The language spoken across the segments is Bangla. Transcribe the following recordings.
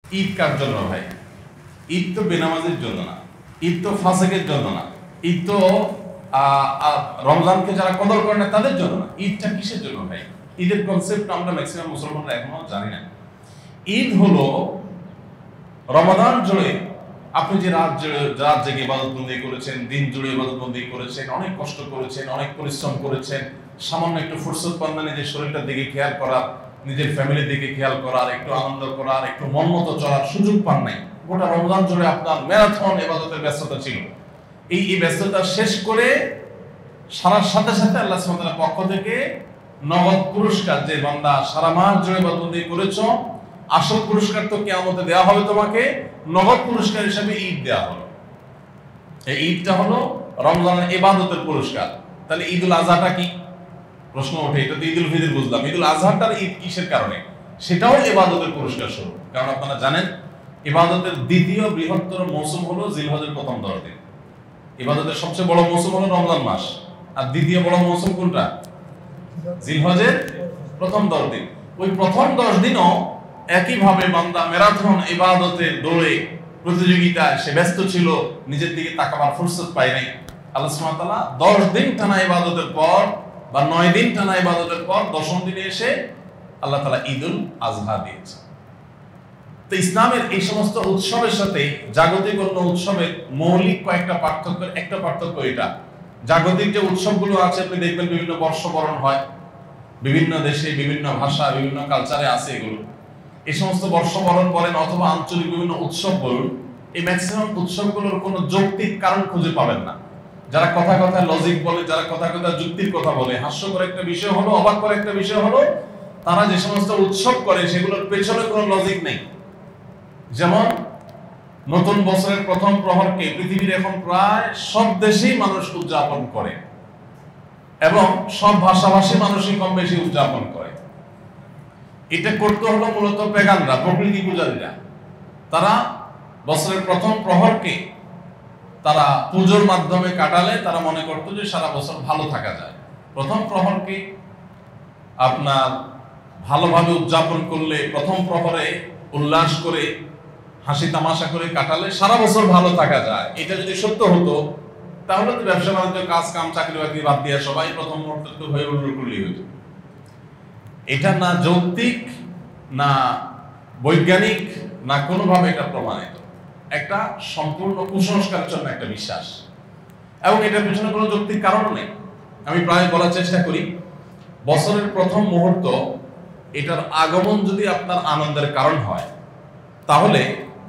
ঈদ কার জন্য ভাই? ঈদ তো বেনামাজির জন্য না, ঈদ তো ফাসেকের জন্য না, ঈদ তো রমজানকে যারা কদর করে না তাদের জন্য না। ঈদটা কিসের জন্য ভাই? ঈদের কনসেপ্ট আমরা ম্যাক্সিমাম মুসলমানরা এখনো জানি না। ঈদ হলো রমাদান জুড়ে আপনি যে রাত জেগে ইবাদতবন্দি করেছেন, দিন জুড়ে ইবাদতবন্দি করেছেন, অনেক কষ্ট করেছেন, অনেক পরিশ্রম করেছেন, সামান্য একটু ফুরসত পান না নিজের শরীরটার দিকে খেয়াল করার, নিজের ফ্যামিলির দিকে খেয়াল করার, একটু আনন্দ করার, একটু মন মতো চলার সুযোগ পান নাই। গোটা রমজান জুড়ে আপনার ম্যারাথন ইবাদতের ব্যস্ততা ছিল। এই ব্যস্ততা শেষ করে সারার সাথে সাথে আল্লাহ সুবহানাহু ওয়া তাআলার পক্ষ থেকে নগদ পুরস্কার, যে বান্দা সারা মাস জুড়ে ইবাদতবন্দি করেছো, আসল পুরস্কার তো কিয়ামতে দেওয়া হবে তোমাকে, নগদ পুরস্কার হিসেবে ঈদ দেওয়া হলো। এই ঈদটা হলো রমজানের ইবাদতের পুরস্কার। তাহলে ঈদুল আজহাটা কি? প্রশ্ন ওঠে। এটা তো ঈদুল ফিতর বুঝলাম, ঈদুল আজহাটার ঈদ কিসের কারণে? সেটাও ইবাদতের পুরস্কার স্বরূপ। কারণ আপনারা জানেন ইবাদতের দ্বিতীয় বৃহত্তর মৌসুম হলো জিলহজের প্রথম 10 দিন। ইবাদতের সবচেয়ে বড় মৌসুম হলো রমজান মাস, আর দ্বিতীয় বড় মৌসুম কোনটা? জিলহজের প্রথম 10 দিন। ওই প্রথম 10 দিনও একইভাবে বান্দা ম্যারাথন ইবাদতের দৌড়ে প্রতিযোগিতায় সে ব্যস্ত ছিল, নিজের দিকে তাকাবার ফুরসত পায় নাই। আল্লাহ সুবহানাহু ওয়া তাআলা 10 দিন টানা ইবাদতের পর বা 9 দিন টানা ইবাদতের পর 10ম দিনে এসে আল্লাহ তাআলা ঈদুল আজহা দিয়েছে। তো ইসলামের এই সমস্ত উৎসবের সাথে জাগতিক অন্য উৎসবের মৌলিক কয়েকটা পার্থক্যের একটা পার্থক্য এটা, জাগতিক যে উৎসবগুলো আছে আপনি দেখবেন বিভিন্ন বর্ষবরণ হয়, বিভিন্ন দেশে বিভিন্ন ভাষা বিভিন্ন কালচারে আছে এগুলো। এই সমস্ত বর্ষবরণ বলেন অথবা আঞ্চলিক বিভিন্ন উৎসব বলুন, এই ম্যাক্সিমাম উৎসবগুলোর কোনো যৌক্তিক কারণ খুঁজে পাবেন না। যারা কথা কথা লজিক বলে, যারা কথা কথা যুক্তির কথা বলে, হাস্যকর একটা বিষয় হলো, অবাক করা একটা বিষয় হলো, তারা যে সমস্ত উৎসব করে সেগুলোর পেছনে কোনো লজিক নেই। যেমন নতুন বছরের প্রথম প্রহরকে পৃথিবীর এখন প্রায় সব দেশেই মানুষ উদযাপন করে এবং সব ভাষাভাষী মানুষই কম বেশি উদযাপন করে। এটা করতে হলো মূলত পেগানরা, প্রকৃতি পূজারীরা। তারা বছরের প্রথম প্রহরকে তারা পুজোর মাধ্যমে কাটালে তারা মনে করতো যে সারা বছর ভালো থাকা যায়। প্রথম প্রহরকে আপনার ভালোভাবে উদযাপন করলে, প্রথম প্রহরে উল্লাস করে হাসি তামাশা করে কাটালে সারা বছর ভালো থাকা যায়। এটা যদি সত্য হতো তাহলে তো ব্যবসা বাণিজ্য, কাজ কাম, চাকরি বাকরি বাদ দিয়ে সবাই প্রথম মুহূর্তে তো হয়ে উল্লু করলেই হতো। এটা না যৌক্তিক, না বৈজ্ঞানিক, না কোনোভাবে এটা প্রমাণিত। একটা সম্পূর্ণ কুসংস্কারের জন্য একটা বিশ্বাস, এবং এটার পিছনে কোনো যৌক্তিক কারণ নেই। আমি প্রায় বলার চেষ্টা করি, বছরের প্রথম মুহূর্ত এটার আগমন যদি আপনার আনন্দের কারণ হয়, তাহলে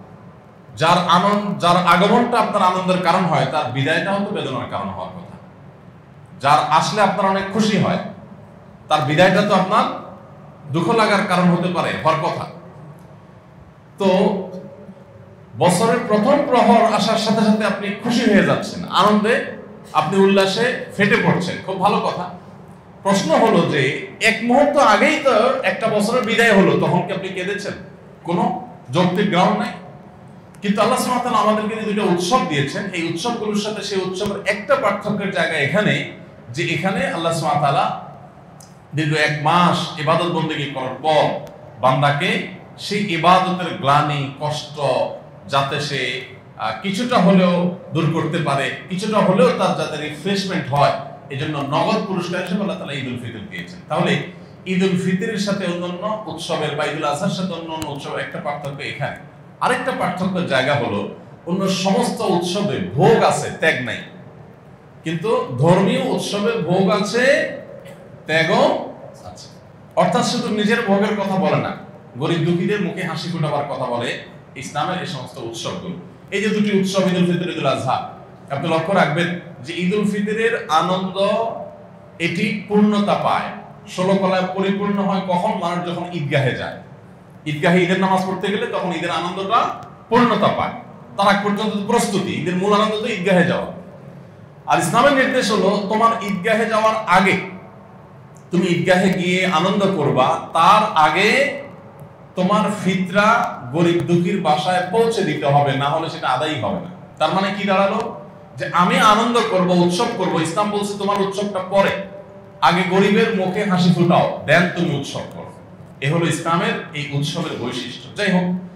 যার আগমনটা আপনার আনন্দের কারণ হয় তার বিদায়টাও তো বেদনার কারণ হওয়ার কথা। যার আসলে আপনার অনেক খুশি হয় তার বিদায়টা তো আপনার দুঃখ লাগার কারণ হতে পারে, হওয়ার কথা। তো বছরের প্রথম প্রহর আসার সাথে সাথে আপনি খুশি হয়ে যাচ্ছেন, আনন্দে আপনি উল্লাসে ফেটে পড়ছেন, খুব ভালো কথা। প্রশ্ন হলো যে এক মুহূর্ত আগেই তো একটা বছরের বিদায় হলো, তখন কি আপনি কেঁদেছেন? কোনো যৌক্তিক গ্রাউন্ড নাই। কিন্তু আল্লাহ সুবহানাহু ওয়া তাআলা আমাদেরকে যে দুটো উৎসব দিয়েছেন, এই উৎসবগুলোর সাথে সেই উৎসবের একটা পার্থক্যের জায়গা এখানে, যে এখানে আল্লাহ সুবহানাহু ওয়া তাআলা দীর্ঘ 1 মাস ইবাদত বন্দেগী করার পর বান্দাকে সেই ইবাদতের গ্লানি, কষ্ট যাতে সে কিছুটা হলেও দূর করতে পারে, কিছুটা হলেও তার যাতে রিফ্রেশমেন্ট হয়, এজন্য নগদ পুরস্কার হিসেবে আল্লাহ তাআলা ঈদুল ফিতর দিয়েছেন। তাহলে ঈদুল ফিতরের সাথে অন্যান্য উৎসবের বা ঈদুল আজহার সাথে অন্যান্য উৎসবের একটা পার্থক্য এখানে। আরেকটা পার্থক্যের জায়গা হলো, অন্য সমস্ত উৎসবে ভোগ আছে, ত্যাগ নাই। কিন্তু ধর্মীয় উৎসবে ভোগ আছে, ত্যাগও আছে। অর্থাৎ শুধু নিজের ভোগের কথা বলে না, গরিব দুঃখীদের মুখে হাসি ফোটাবার কথা বলে ইসলামের এই সমস্ত উৎসবগুলো। এই যে দুটি উৎসব, ঈদুল ফিতর, ঈদুল আজহা, আপনি লক্ষ্য রাখবেন যে ঈদুল ফিতরের আনন্দ এটি পূর্ণতা পায়, 16 কলায় পরিপূর্ণ হয় কখন? মানুষ যখন ঈদগাহে যায়। ঈদগাহে ঈদের নামাজ পড়তে গেলে তখন ঈদের আনন্দটা পূর্ণতা পায়। তার আগ পর্যন্ত প্রস্তুতি, ঈদের মূল আনন্দ তো ঈদগাহে যাওয়া। আর ইসলামের নির্দেশ হলো তোমার ঈদগাহে যাওয়ার আগে, তুমি ঈদগাহে গিয়ে আনন্দ করবা, তার আগে তোমার ফিতরা গরিব দুঃখীর বাসায় পৌঁছে দিতে হবে, না হলে সেটা আদায় হবে না। তার মানে কি দাঁড়ালো? যে আমি আনন্দ করব, উৎসব করব, ইসলাম বলছে তোমার উৎসবটা পরে, আগে গরিবের মুখে হাসি ফুটাও, দেন তুমি উৎসব করো। এ হলো ইসলামের এই উৎসবের বৈশিষ্ট্য। যাই হোক,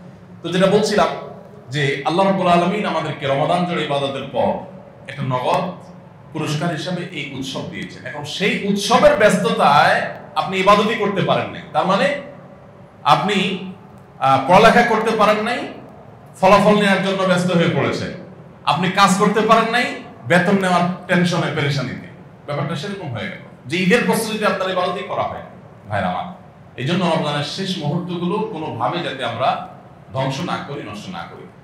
তো যেটা বলছিলাম যে আল্লাহ রাব্বুল আলামিন আমাদেরকে রমাদান জুড়ে ইবাদতের পর একটা নগদ পুরস্কার হিসাবে এই উৎসব দিয়েছেন। এখন সেই উৎসবের ব্যস্ততায় আপনি ইবাদতই করতে পারেন নাই, তার মানে আপনি পড়ালেখা করতে পারেন নাই, ফলাফল নেওয়ার জন্য ব্যস্ত হয়ে পড়েছে। আপনি কাজ করতে পারেন নাই, বেতন নেওয়ার টেনশনে পেরেশানিতে। ব্যাপারটা সেরকম হয়ে গেল যে ঈদের প্রস্তুতিতে আপনার ইবাদতই করা হয় ভাইরা আমার। এই জন্য রমজানের শেষ মুহূর্তগুলো কোনোভাবে যাতে আমরা ধ্বংস না করি, নষ্ট না করি।